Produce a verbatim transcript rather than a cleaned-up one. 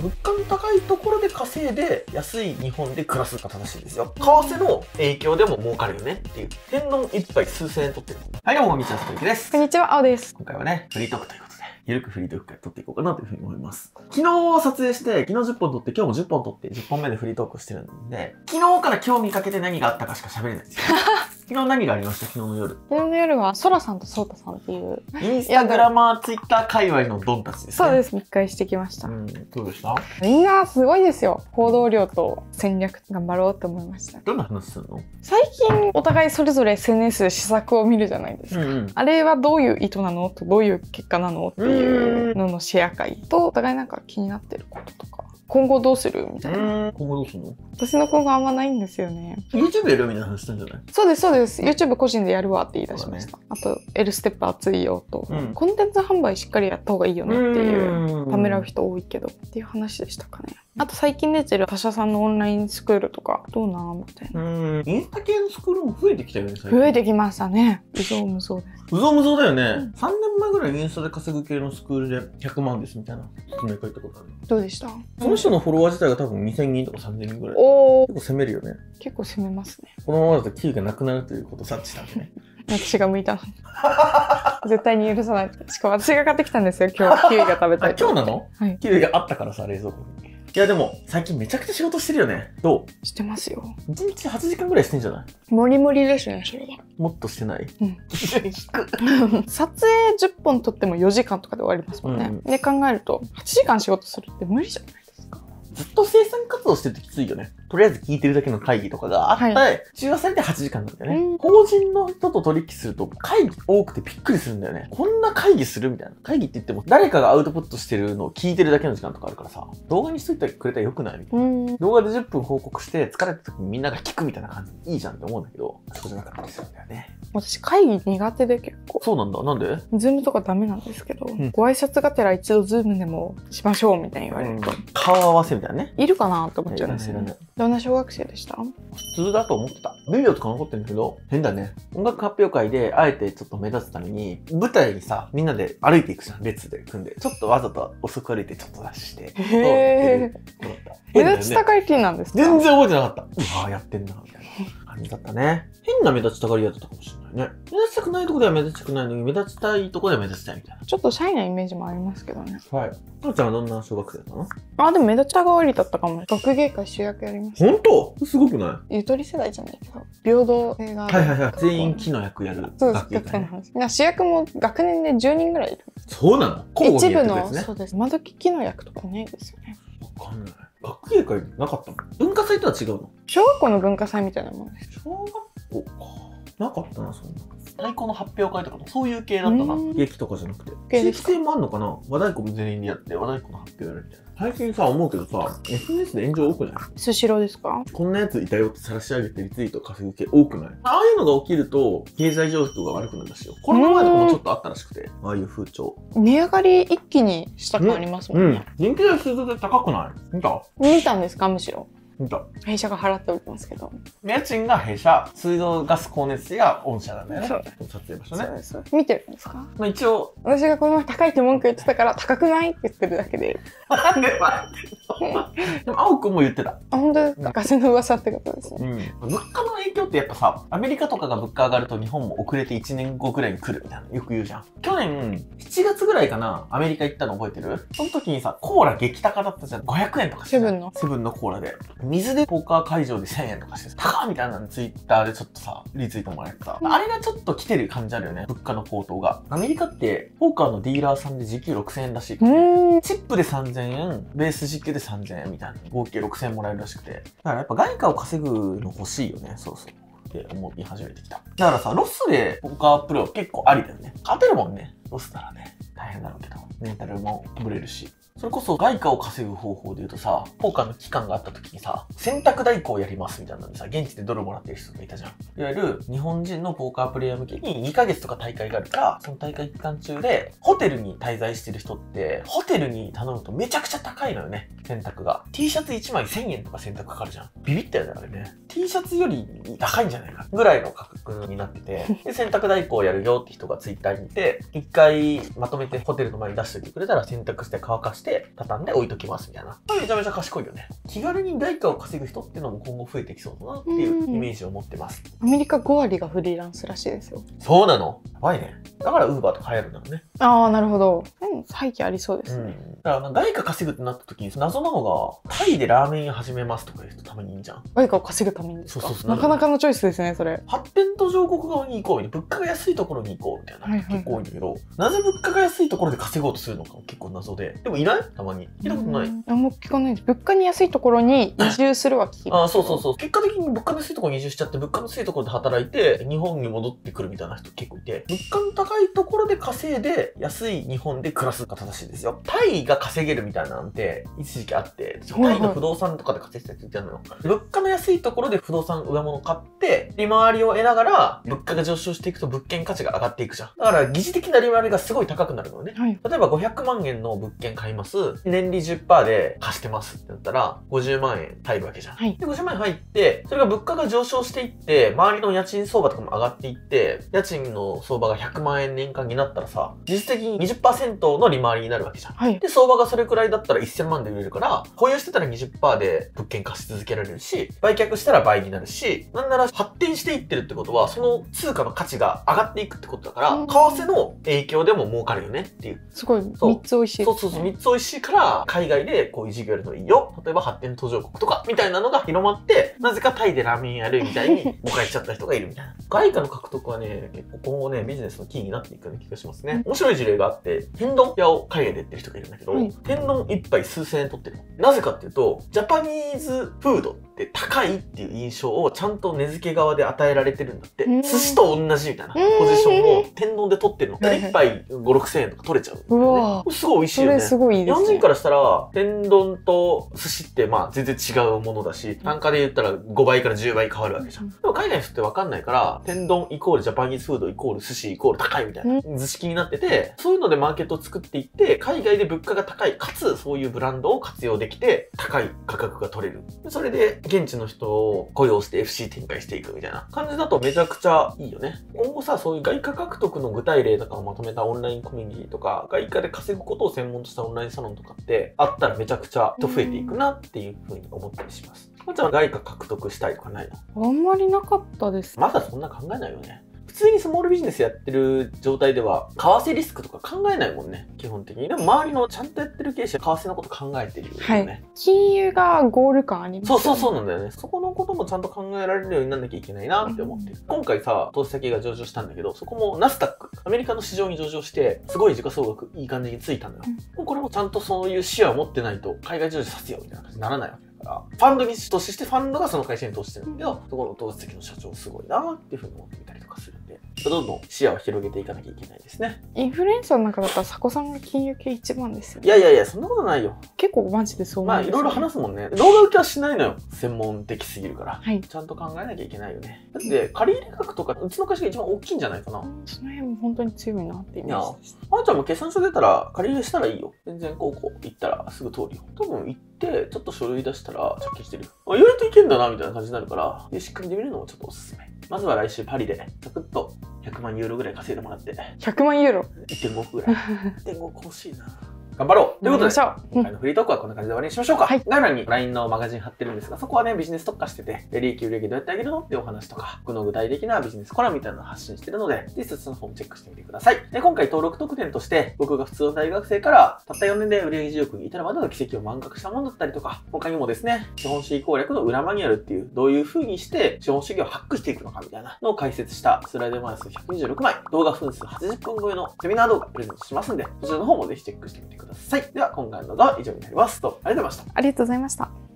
物価の高いところで稼いで安い日本で暮らすが正しいんですよ。為替の影響でも儲かるよねっていう。天丼一杯数千円取ってる。はい、どうも、みちゃんさとゆきです。 こんにちは、あおです。 今回はね、フリートークということで、ゆるくフリートークから撮っていこうかなというふうに思います。昨日撮影して、昨日じゅっぽん撮って、今日もじゅっぽん撮って、じゅっぽんめでフリートークをしてるんで、昨日から今日見かけて何があったかしか喋れないんですよ。昨日何がありました？昨日の夜。 昨日の夜は、そらさんとそうたさんっていう。 インスタグラマー、ツイッター界隈のドンたちですね。 そうです。密会してきました。 うん、どうでした？ みんなすごいですよ。行動量と戦略頑張ろうと思いました。 どんな話するの？ 最近お互いそれぞれ エスエヌエス で施策を見るじゃないですか。うんうん、あれはどういう意図なのとどういう結果なのっていうののシェア会と、お互いなんか気になってることとか。今後どうするみたいな。 今後どうするの？ 私の今後あんまないんですよね。 YouTube やるみたいな話したんじゃない？ そうです、そうです。YouTube 個人でやるわって言い出しました。ね、あと、L ステップ熱いよと、うん、コンテンツ販売しっかりやった方がいいよねっていう、ためらう人多いけどっていう話でしたかね。あと最近出てる他社さんのオンラインスクールとか、どうなみたいな。 うん。インスタ系のスクールも増えてきたよね、最近。 増えてきましたね。うぞうむぞうです。 うぞうむぞうだよね。うん、さんねんまえぐらいインスタで稼ぐ系のスクールでひゃくまんですみたいな説明書いたことある。 どうでした？ その人のフォロワー自体が多分にせんにんとかさんぜんにんぐらい。 おー。 結構攻めるよね。 結構攻めますね。 このままだとキウイがなくなるということを察知したんでね。 私が向いたのに。絶対に許さない。しかも私が買ってきたんですよ、今日。キウイが食べたい。 今日なの？ はい。 キウイがあったからさ、冷蔵庫に。いやでも、最近めちゃくちゃ仕事してるよね。どう？してますよ。 いちにちはちじかんぐらいしてんじゃない？ モリモリですね、それは。 もっとしてない？ うん。撮影じゅっぽん撮ってもよじかんとかで終わりますもんね。うん、で考えると、はちじかん仕事するって無理じゃないですか。 ずっと生産活動してるときついよね。とりあえず聞いてるだけの会議とかがあって、はい、中和されてはちじかんなんだよね。法人の人と取引すると会議多くてびっくりするんだよね。こんな会議するみたいな。会議って言っても誰かがアウトプットしてるのを聞いてるだけの時間とかあるからさ、動画にしといてくれたらよくないみたいな。動画でじゅっぷん報告して疲れた時にみんなが聞くみたいな感じでいいじゃんって思うんだけど、そうじゃなかったりするんだよね。 私会議苦手で結構。 そうなんだ。なんで？ ズームとかダメなんですけど、うん、ご挨拶がてら一度ズームでもしましょうみたいに言われると。うん、顔合わせみたいなね。いるかなって思っちゃうんですよね。どんな小学生でした？ 普通だと思ってた。ビデオとか残ってるんだけど、変だね。音楽発表会で、あえてちょっと目立つために、舞台にさ、みんなで歩いていくじゃん。列で組んで。ちょっとわざと遅く歩いてちょっと出して。へぇー。 目立ちたがり系なんですか？ 全然覚えてなかった。うわぁ、やってんな、みたいな感じだったね。変な目立ちたがり屋だったかもしれないね。目立ちたくないとこでは目立ちたくないのに、目立ちたいとこでは目立ちたいみたいな。 ちょっとシャイなイメージもありますけどね。はい。 なおちゃんはどんな小学生だったの？ あ、でも目立ちたがりだったかも。学芸会主役やりました。 ほんと？すごくない？ ゆとり世代じゃないですか。平等性が。 はいはいはい。全員木の役やる。 そうです。学生の話。主役も学年でじゅうにんぐらいいる。 そうなの？ 一部の、そうです。今時木の役とかないですよね。 わかんない。学芸会なかったの？文化祭とは違うの？ 小学校の文化祭みたいなものです。 小学校か。なかったな、そんな。太鼓の発表会とかそういう系だったな。劇とかじゃなくて。地域性もあんのかな？和太鼓も全員でやって、和太鼓の発表やるみたいな。最近さ、思うけどさ、エスエヌエス で炎上多くない？ スシローですか？ こんなやついたよって晒し上げてリツイート稼ぐ系多くない？ああいうのが起きると、経済状況が悪くなるらしいよ。コロナ前とかもちょっとあったらしくて、ああいう風潮。 値上がり一気にした感ありますもんね。 うん。電気代数字で高くない？見た？ 見たんですか？むしろ。 見た。 弊社が払っておりますけど。 家賃が弊社、水道ガス光熱費が御社なんだよね。そう。撮影場所ね。そうです。 見てるんですか？ まあ一応。 私がこの前高いって文句言ってたから高くないって言ってるだけで。 なんででも青くんも言ってた。 あ、本当ですか？ガセの噂ってことですね。 うん。物価の影響ってやっぱさ、アメリカとかが物価上がると日本も遅れていちねんごくらいに来るみたいなよく言うじゃん。去年しちがつぐらいかな、アメリカ行ったの覚えてる？その時にさ、コーラ激高だったじゃん。ごひゃくえんとかしてた。セブンのセブンのコーラで。水でポーカー会場でせんえんとかしてさ、高っみたいなのツイッターでちょっとさ、リツイートもらえてさ、あれがちょっと来てる感じあるよね。物価の高騰が。アメリカってポーカーのディーラーさんで時給ろくせんえんらしいからね。チップでさんぜんえん、ベース時給でさんぜんえんみたいな。合計ろくせんえんもらえるらしくて。だからやっぱ外貨を稼ぐの欲しいよね。そうそう。って思い始めてきた。だからさ、ロスでポーカープロ結構ありだよね。勝てるもんね。ロスならね。大変だろうけど。メンタルもブレるし。それこそ外貨を稼ぐ方法で言うとさ、ポーカーの期間があった時にさ、選択代行をやりますみたいなのでさ、現地でドルもらってる人がいたじゃん。いわゆる日本人のポーカープレイヤー向けににかげつとか大会があるから、その大会期間中でホテルに滞在してる人って、ホテルに頼むとめちゃくちゃ高いのよね。 洗濯が。T シャツいちまいせんえんとか洗濯かかるじゃん。ビビったよね、あれね。T シャツより高いんじゃないかぐらいの価格になってて、で、洗濯代行やるよって人がツイッターにいて、一回まとめてホテルの前に出しておいてくれたら洗濯して乾かして畳んで置いときますみたいな。めちゃめちゃ賢いよね。気軽に代価を稼ぐ人っていうのも今後増えてきそうだなっていうイメージを持ってます。 アメリカごわりがフリーランスらしいですよ。 そうなの？やばいね。だからウーバーとか流行るんだろうね。 ああ、なるほど。うん、背景ありそうですね。 うん、だから外貨稼ぐってなった時に謎なのがタイでラーメン屋始めますとかいう人たまにいいんじゃん。 外貨を稼ぐためにですか？ そうそうそう、 なかなかのチョイスですね、それ。 発展途上国側に行こうみたいな、物価が安いところに行こうみたいな、 はいはいはい、 結構多いんだけど、なぜ物価が安いところで稼ごうとするのかも結構謎で。でもいない？たまに聞いたことない。 あんま聞かないです。物価に安いところに移住するは聞きます。 あ、そうそうそう。結果的に物価の安いところに移住しちゃって、物価の安いところで働いて日本に戻ってくるみたいな人結構いて、物価の高いところで稼いで安い日本で暮らすが正しいですよ。タイが稼げるみたいななんて一時期あって、タイの不動産とかで稼いでた人いたのよ。物価の安いところで不動産上物買って利回りを得ながら物価が上昇していくと物件価値が上がっていくじゃん。だから疑似的な利回りがすごい高くなるのね、はい、例えばごひゃくまんえんの物件買います、年利 じゅっパーセント で貸してますってなったらごじゅうまんえん入るわけじゃん、はい、でごじゅうまんえん入って、それが物価が上昇していって周りの家賃相場とかも上がっていって、家賃の相場がひゃくまんえん年間になったらさ、実質的に にじゅっパーセント の利回りになるわけじゃん、はい、で相場がそれくらいだったらせんまんで売れるから、保有してたら にじゅっパーセント で物件貸し続けられるし、売却したら倍になるし、なんなら発展していってるってことはその通貨の価値が上がっていくってことだから、為替の影響でも儲かるよねっていう。 すごいみっつ美味しい、ね、 そうそうそう、みっつ美味しいから海外でこういう事業やるのいいよ、例えば発展途上国とかみたいなのが広まって、なぜかタイでラーメンやるみたいに誤解しちゃった人がいるみたいな。外貨の獲得はね、結構今後ねビジネスのキーになっていくような気がしますね。面白い事例があって、天丼屋を海外でやってる人がいるんだけど、うん、天丼一杯数千円取ってるの。なぜかっていうと、ジャパニーズフードって高いっていう印象をちゃんと値付け側で与えられてるんだって。寿司と同じみたいなポジションを天丼で取ってるの。一杯ご、ろくせんえんとか取れちゃう、ね。うわすごい美味しいよね。それすごいいいですね。日本人からしたら、天丼と寿司ってまあ全然違うものだし、単価で言ったらごばいからじゅうばい変わるわけじゃん。でも海外の人ってわかんないから、天丼イコールジャパニーズフードイコール寿司イコール高いみたいな図式になってて、そういうのでマーケットを作っていって、海外で物価が高い、かつそういうブランドを活用できて、高い価格が取れる。それで現地の人を雇用して エフシー 展開していくみたいな感じだとめちゃくちゃいいよね。今後さ、そういう外貨獲得の具体例とかをまとめたオンラインコミュニティとか、外貨で稼ぐことを専門としたオンラインサロンとかってあったらめちゃくちゃ人増えていくなっていうふうに思ったりします。まーちゃんは外貨獲得したいとかないの？ あんまりなかったです。 まだそんな考えないよね。普通にスモールビジネスやってる状態では、為替リスクとか考えないもんね、基本的に。でも周りのちゃんとやってる経営者は為替のこと考えてるよね。はい。 金融がゴール感ありますよね。 そうそうそうなんだよね。そこのこともちゃんと考えられるようにならなきゃいけないなって思ってる。うん、今回さ、投資先が上場したんだけど、そこもナスダック、アメリカの市場に上場して、すごい時価総額いい感じについたのよ。うん、これもちゃんとそういう視野を持ってないと、海外上場させようみたいな感じにならないわけだから。ファンドに投資して、ファンドがその会社に投資してるんだけど、そこの投資先の社長すごいなっていうふうに思ってみたりとかするんで。どんどん視野を広げていかなきゃいけないですね。 インフルエンサーの中だったら佐古さんが金融系一番ですよね。 いやいやいや、そんなことないよ。 結構マジでそう思うんですよ。 まあいろいろ話すもんね。動画受けはしないのよ。専門的すぎるから。はい。ちゃんと考えなきゃいけないよね。だって借入額とかうちの会社が一番大きいんじゃないかな。 その辺も本当に強いなってイメージです。 あーちゃんも決算書出たら借り入れしたらいいよ。全然こうこう行ったらすぐ通るよ。多分行ってちょっと書類出したら着金してる。あ、意外といけんだなみたいな感じになるから、でしっかりで見るのもちょっとおすすめ。まずは来週パリでサクッとひゃくまんユーロぐらい稼いでもらって。 ひゃくまんユーロいってんご 億ぐらい。いってんご 億欲しいな。頑張ろうということで、今回のフリートークはこんな感じで終わりにしましょうか。はい、概要欄に ライン のマガジン貼ってるんですが、そこはね、ビジネス特化してて、利益売上どうやって上げるのっていうお話とか、僕の具体的なビジネスコラムみたいなのを発信してるので、ぜひそっちの方もチェックしてみてください。で、今回登録特典として、僕が普通の大学生から、たったよねんで売上じゅうおくに至るまでの奇跡を満額したものだったりとか、他にもですね、資本主義攻略の裏マニュアルっていう、どういう風にして資本主義をハックしていくのかみたいなのを解説したスライド枚数ひゃくにじゅうろくまい、動画分数はちじゅっぷん超えのセミナー動画プレゼントしますんで、そちらの方もぜひチェックしてみてください。では、今回の動画は以上になります。どうもありがとうございました。 ありがとうございました。